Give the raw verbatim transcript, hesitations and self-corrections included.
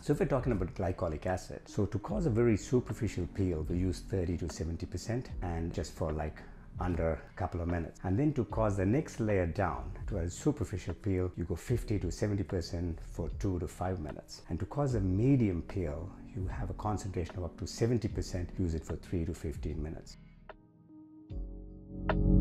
So if we're talking about glycolic acid, so to cause a very superficial peel, we use thirty to seventy percent, and just for like under a couple of minutes. And then to cause the next layer down to a superficial peel, you go fifty to seventy percent for two to five minutes. And to cause a medium peel, you have a concentration of up to seventy percent, use it for three to fifteen minutes.